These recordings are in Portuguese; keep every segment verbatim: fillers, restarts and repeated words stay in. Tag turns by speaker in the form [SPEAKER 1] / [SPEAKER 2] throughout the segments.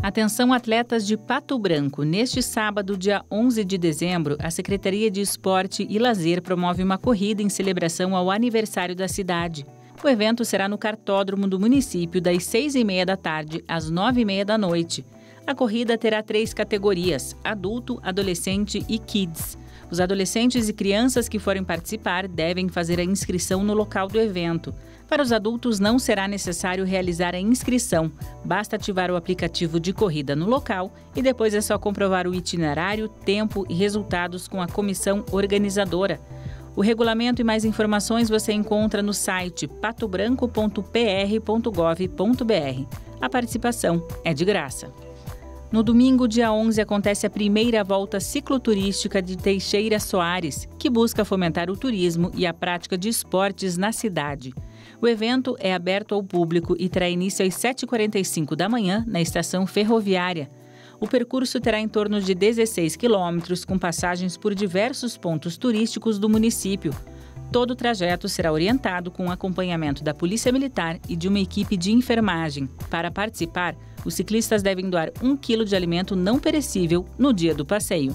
[SPEAKER 1] Atenção, atletas de Pato Branco. Neste sábado, dia onze de dezembro, a Secretaria de Esporte e Lazer promove uma corrida em celebração ao aniversário da cidade. O evento será no cartódromo do município das seis e meia da tarde às nove e meia da noite. A corrida terá três categorias: adulto, adolescente e kids. Os adolescentes e crianças que forem participar devem fazer a inscrição no local do evento. Para os adultos não será necessário realizar a inscrição, basta ativar o aplicativo de corrida no local e depois é só comprovar o itinerário, tempo e resultados com a comissão organizadora. O regulamento e mais informações você encontra no site pato branco ponto p r ponto gov ponto b r. A participação é de graça. No domingo, dia onze, acontece a primeira volta cicloturística de Teixeira Soares, que busca fomentar o turismo e a prática de esportes na cidade. O evento é aberto ao público e terá início às sete e quarenta e cinco da manhã na estação ferroviária. O percurso terá em torno de dezesseis quilômetros, com passagens por diversos pontos turísticos do município. Todo o trajeto será orientado com acompanhamento da Polícia Militar e de uma equipe de enfermagem. Para participar, os ciclistas devem doar um quilo de alimento não perecível no dia do passeio.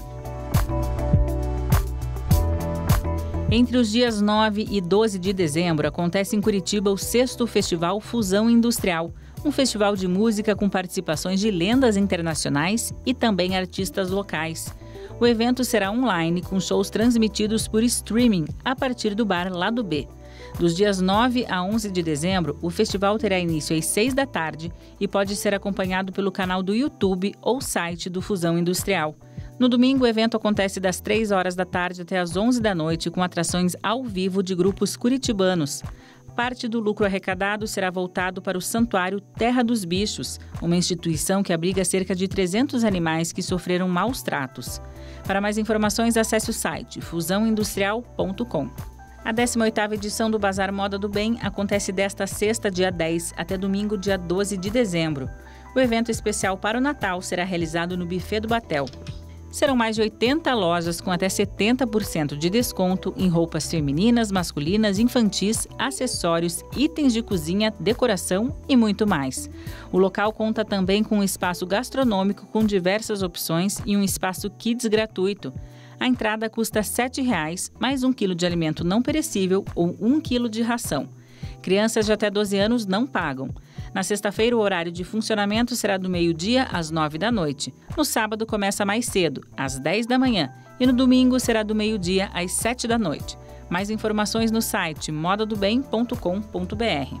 [SPEAKER 1] Entre os dias nove e doze de dezembro, acontece em Curitiba o sexto Festival Fusão Industrial, um festival de música com participações de lendas internacionais e também artistas locais. O evento será online, com shows transmitidos por streaming a partir do bar Lado B. Dos dias nove a onze de dezembro, o festival terá início às seis da tarde e pode ser acompanhado pelo canal do YouTube ou site do Fusão Industrial. No domingo, o evento acontece das três horas da tarde até as onze da noite, com atrações ao vivo de grupos curitibanos. Parte do lucro arrecadado será voltado para o Santuário Terra dos Bichos, uma instituição que abriga cerca de trezentos animais que sofreram maus tratos. Para mais informações, acesse o site fusão industrial ponto com. A décima oitava edição do Bazar Moda do Bem acontece desta sexta, dia dez, até domingo, dia doze de dezembro. O evento especial para o Natal será realizado no Buffet do Batel. Serão mais de oitenta lojas com até setenta por cento de desconto em roupas femininas, masculinas, infantis, acessórios, itens de cozinha, decoração e muito mais. O local conta também com um espaço gastronômico com diversas opções e um espaço kids gratuito. A entrada custa sete reais, mais um quilo de alimento não perecível ou um quilo de ração. Crianças de até doze anos não pagam. Na sexta-feira, o horário de funcionamento será do meio-dia às nove da noite. No sábado, começa mais cedo, às dez da manhã. E no domingo, será do meio-dia às sete da noite. Mais informações no site moda do bem ponto com ponto b r.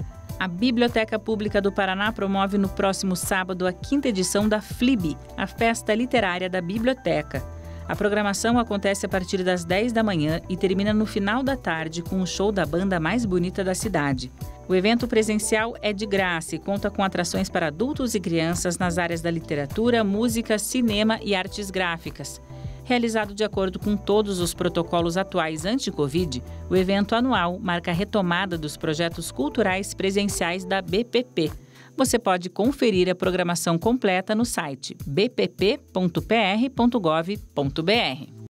[SPEAKER 1] A Biblioteca Pública do Paraná promove no próximo sábado a quinta edição da F L I B, a Festa Literária da Biblioteca. A programação acontece a partir das dez da manhã e termina no final da tarde com o show da banda mais bonita da cidade. O evento presencial é de graça e conta com atrações para adultos e crianças nas áreas da literatura, música, cinema e artes gráficas. Realizado de acordo com todos os protocolos atuais anti-Covid, o evento anual marca a retomada dos projetos culturais presenciais da B P P. Você pode conferir a programação completa no site b p p ponto p r ponto gov ponto b r.